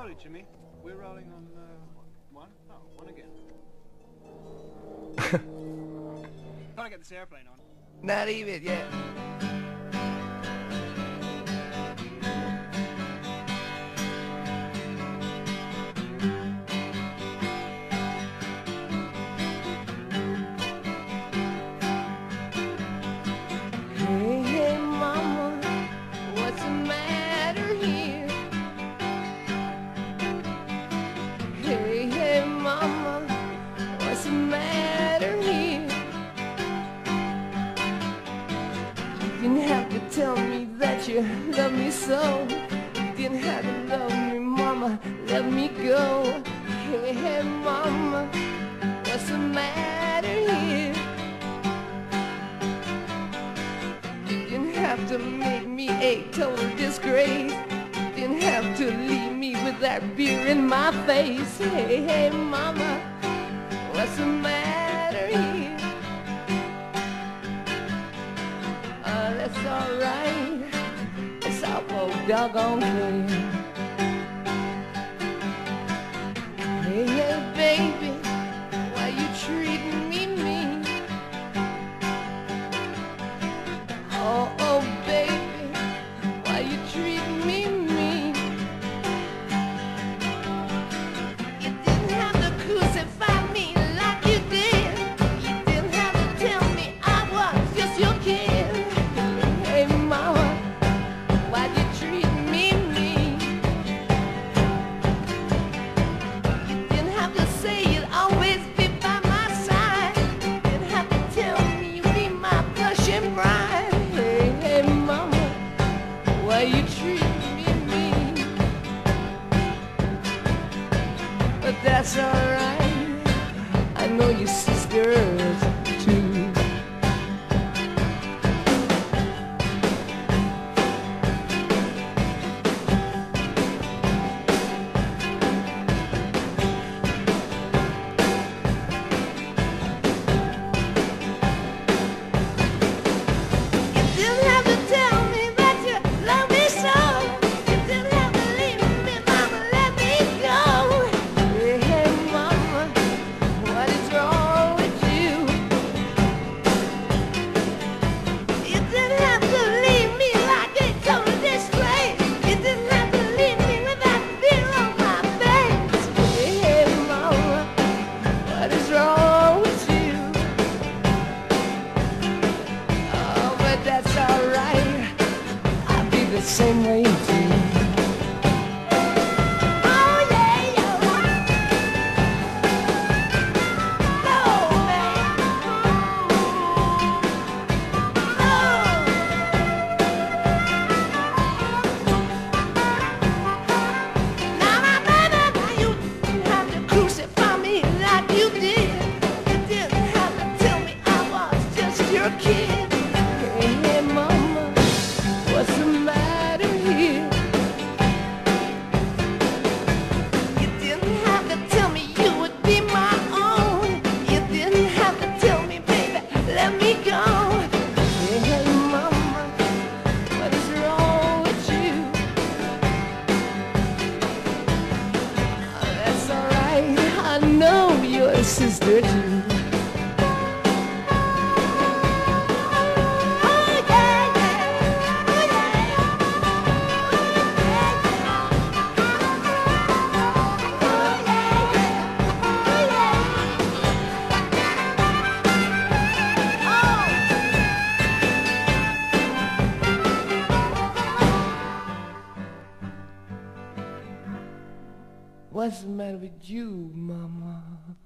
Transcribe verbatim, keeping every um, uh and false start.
slowly, Jimmy. We're rolling on uh, one. Oh, one again. Gotta get this airplane on. Not even yet. Hey, hey, mama, what's the matter here? Hey, hey, mama, what's the matter here? You didn't have to tell me that you love me so. You didn't have to love me, mama, let me go. Hey, hey, mama, what's the matter here? You didn't have to make me a total disgrace. You didn't have to leave me with that beer in my face. Hey, hey, mama, what's the matter here? Uh, that's alright. It's awful doggone clear. Hey, hey, baby, why you treating me mean? Oh, oh, baby, why you treating me mean? You didn't have to crucify me like you did. You didn't have to tell me I was just your kid. Hey, mama, why you treat me mean? You didn't have to say you'd always be by my side. You didn't have to tell me you'd be my blushing bride. Hey, hey, mama, why you treat me mean? But that's alright, I know your sisters too. You didn't have to tell me that you love me so. You didn't have to leave me, mama, let me go. Hey, hey, mama, what is wrong with you? You didn't have to leave me like a total disgrace. You didn't have to leave me with that fear on my face. Hey, hey, mama, what is wrong with you? Oh, but that's alright, I'll be the same way too. Oh, yeah, yeah. No, man. No. Now, now, now, now, now, you didn't have to crucify me like you did. You didn't have to tell me I was just your kid. Hey, hey, mama, what's the matter here? You didn't have to tell me you would be my own. You didn't have to tell me, baby, let me go. Hey, hey, mama, what is wrong with you? Oh, that's alright, I know you're a sister too. Oh, yeah, yeah. Oh, yeah. What's the matter with you, mama?